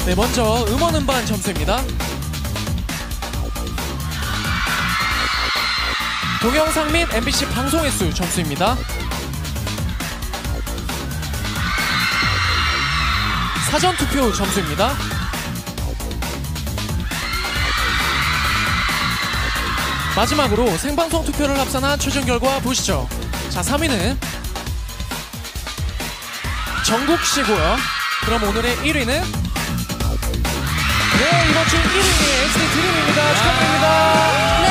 네, 먼저 음원 음반 점수입니다. 동영상 및 MBC 방송 횟수 점수입니다. 사전 투표 점수입니다. 마지막으로 생방송 투표를 합산한 최종 결과 보시죠. 자, 3위는 정국씨고요. 그럼 오늘의 1위는 네, 이번 주 1위 NCT 드림입니다. 축하드립니다.